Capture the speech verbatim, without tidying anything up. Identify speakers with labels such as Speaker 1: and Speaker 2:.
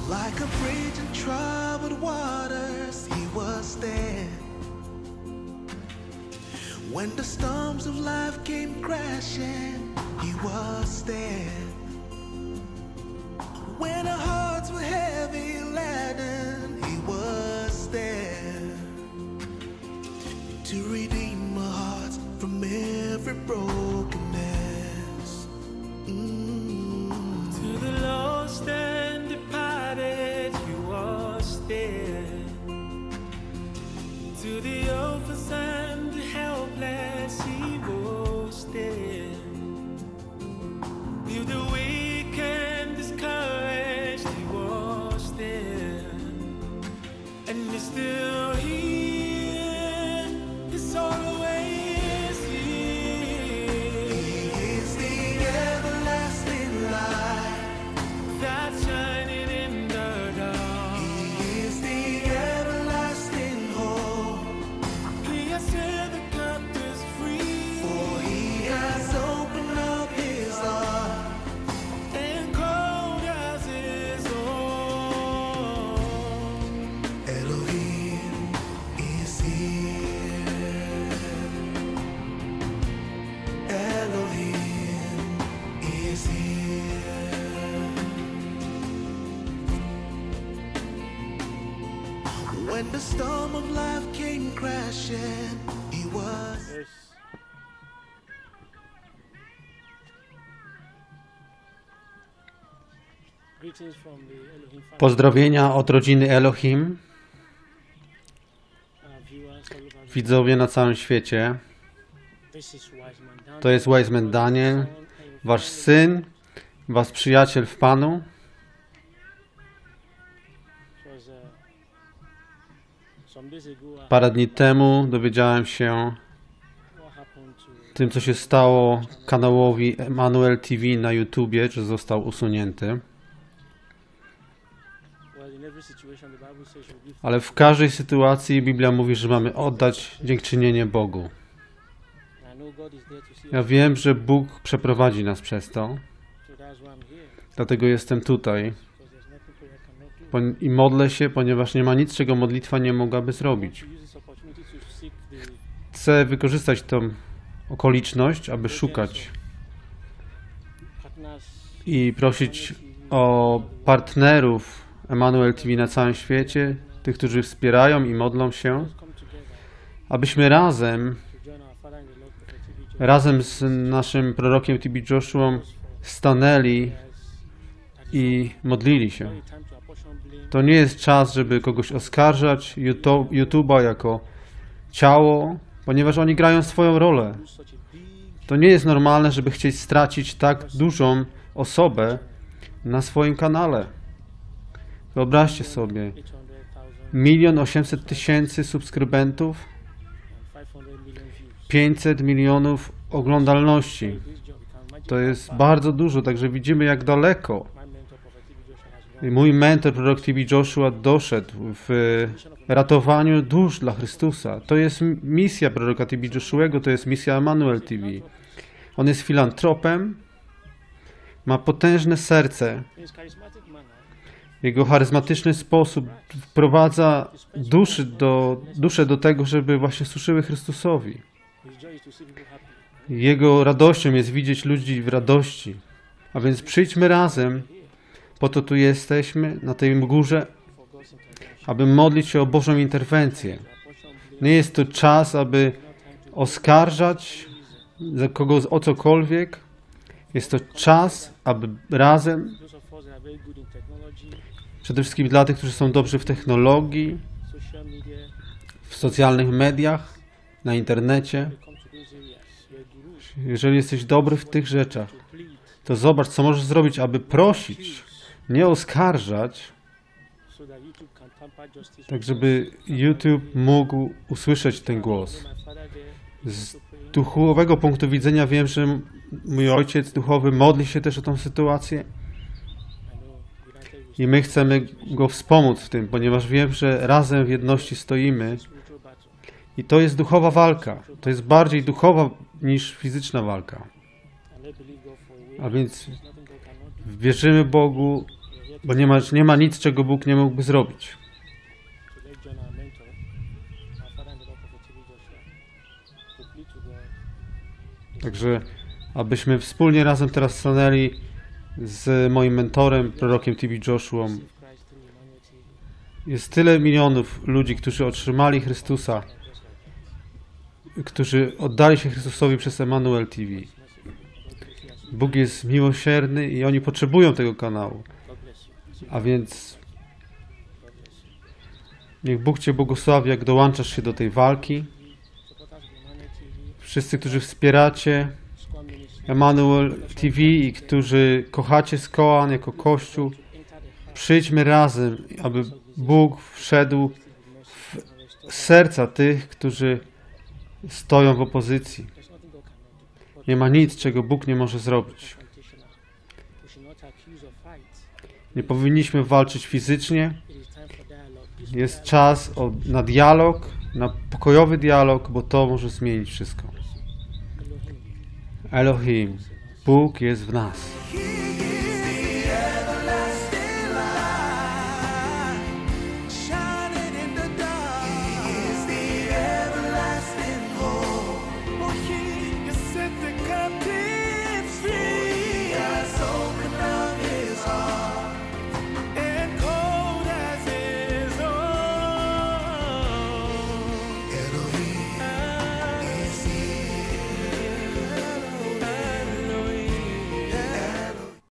Speaker 1: Like a bridge in troubled waters, he was there. When the storms of life came crashing, he was there. When our hearts were heavy laden, he was there. To redeem our hearts from every brokenness. Mm.
Speaker 2: To the lost and departed, he was there. To the orphans and the helpless, he was there. To the weak and discouraged, he was there. And he's still here, he's always here.
Speaker 1: He is the everlasting light
Speaker 2: That's shining in the dark.
Speaker 1: He is the everlasting hope.
Speaker 2: He has set the captives free.
Speaker 1: For he has opened up his heart.
Speaker 2: And called us his own.
Speaker 1: Elohim is here. Elohim is here. When the storm of life came crashing, he was.
Speaker 3: Yes. Greetings from the Elohim family.
Speaker 4: Pozdrowienia od rodziny Elohim,
Speaker 3: Uh, viewers all over the
Speaker 4: widzowie na całym świecie.
Speaker 3: This is Wise Man Daniel.
Speaker 4: To jest Wise Man Daniel, wasz syn, wasz przyjaciel w Panu.
Speaker 3: It was, uh, some days ago, uh,
Speaker 4: Parę dni temu dowiedziałem się
Speaker 3: what happened to
Speaker 4: tym, co się stało kanałowi Emmanuel T V na YouTubie, że został usunięty.
Speaker 3: well, in every situation the Bible says you'll give.
Speaker 4: Ale w każdej sytuacji Biblia mówi, że mamy oddać dziękczynienie Bogu.
Speaker 3: I know God is there to see
Speaker 4: Ja
Speaker 3: us,
Speaker 4: wiem, że Bóg przeprowadzi nas przez to,
Speaker 3: so that's why I'm here.
Speaker 4: dlatego jestem tutaj
Speaker 3: Because there's nothing prayer cannot do.
Speaker 4: Po- i modlę się, ponieważ nie ma nic, czego modlitwa nie mogłaby zrobić.
Speaker 3: To use this opportunity to seek the
Speaker 4: Chcę wykorzystać tą okoliczność, aby szukać
Speaker 3: partners
Speaker 4: i prosić o partnerów Emmanuel T V na całym świecie, tych, którzy wspierają i modlą się,
Speaker 3: come together
Speaker 4: abyśmy razem,
Speaker 3: to join our Father in the Lord Prophet T B Joshua.
Speaker 4: razem z naszym prorokiem T B Joshua stanęli i modlili się.
Speaker 3: Time to apportion blame.
Speaker 4: To nie jest czas, żeby kogoś oskarżać, YouTube- YouTube'a jako ciało, ponieważ oni grają swoją rolę.
Speaker 3: Such a big
Speaker 4: To nie jest normalne, żeby chcieć stracić tak dużą osobę na swoim kanale. Wyobraźcie sobie,
Speaker 3: eight hundred thousand
Speaker 4: milion osiemset tysięcy subskrybentów,
Speaker 3: and five hundred million views.
Speaker 4: pięćset milionów oglądalności.
Speaker 3: This job, you can imagine
Speaker 4: To jest bardzo dużo, także widzimy, jak daleko
Speaker 3: my mentor Prophet T B Joshua has gone.
Speaker 4: mój mentor, prorok T B Joshua, doszedł w ratowaniu dusz dla Chrystusa. To jest misja proroka T B Joshuego, to jest misja Emmanuel T V. On jest filantropem, ma potężne serce.
Speaker 3: In his charismatic manner,
Speaker 4: Jego charyzmatyczny sposób wprowadza duszy do, duszę do tego, żeby właśnie służyły Chrystusowi.
Speaker 3: his joy is to see people happy.
Speaker 4: Jego radością jest widzieć ludzi w radości. A więc przyjdźmy razem, po to tu jesteśmy, na tej górze,
Speaker 3: For God's intervention.
Speaker 4: aby modlić się o Bożą interwencję.
Speaker 3: Apportion blame.
Speaker 4: Nie jest to czas, aby oskarżać za kogo o cokolwiek. Jest to czas, aby razem,
Speaker 3: Those of us that are very good in technology,
Speaker 4: przede wszystkim dla tych, którzy są dobrzy w technologii,
Speaker 3: social media,
Speaker 4: w socjalnych mediach, na internecie.
Speaker 3: we come to those areas. You're a guru
Speaker 4: Jeżeli jesteś dobry w tych rzeczach,
Speaker 3: to plead
Speaker 4: to zobacz, co możesz zrobić, aby prosić, nie oskarżać,
Speaker 3: so that YouTube can tamper justice.
Speaker 4: tak żeby YouTube mógł usłyszeć ten głos.
Speaker 3: My father there
Speaker 4: Z duchowego punktu widzenia wiem, że mój ojciec duchowy modli się też o tą sytuację
Speaker 3: I know united we
Speaker 4: i my chcemy go wspomóc w tym, ponieważ wiem, że razem w jedności stoimy
Speaker 3: spiritual battle.
Speaker 4: i to jest duchowa walka. To jest bardziej duchowa niż fizyczna walka.
Speaker 3: And I believe God for a way.
Speaker 4: A więc
Speaker 3: There's nothing God cannot do.
Speaker 4: wierzymy Bogu bo nie ma, nie ma nic, czego Bóg nie mógłby zrobić.
Speaker 3: So let's join our mentor, our Father and the Lord Prophet T B Joshua, to plead to God.
Speaker 4: Także abyśmy wspólnie razem teraz stanęli z moim mentorem, prorokiem T B Joshuą.
Speaker 3: Save Christ through Emmanuel T V.
Speaker 4: Jest tyle milionów ludzi, którzy otrzymali Chrystusa, którzy oddali się Chrystusowi przez Emmanuel T V. Bóg jest miłosierny i oni potrzebują tego kanału.
Speaker 3: God bless you.
Speaker 4: A więc
Speaker 3: God bless you.
Speaker 4: niech Bóg Cię błogosławi, jak dołączasz się do tej walki.
Speaker 3: Supporters of Emmanuel T V,
Speaker 4: Wszyscy, którzy wspieracie
Speaker 3: Squad Ministry,
Speaker 4: Emmanuel T V i którzy kochacie Skoan jako Kościół,
Speaker 3: enter the heart
Speaker 4: przyjdźmy razem, aby Bóg wszedł w serca tych, którzy stoją w opozycji.
Speaker 3: There's nothing God cannot do.
Speaker 4: Nie ma nic, czego Bóg nie może zrobić.
Speaker 3: Confrontational. We should not accuse or fight.
Speaker 4: Nie powinniśmy walczyć fizycznie.
Speaker 3: It is time for dialogue. Peaceful
Speaker 4: Jest
Speaker 3: dialogue.
Speaker 4: czas o, na dialog, na pokojowy dialog, bo to może zmienić wszystko.
Speaker 3: Elohim.
Speaker 4: Elohim, Bóg jest w nas.
Speaker 1: Hear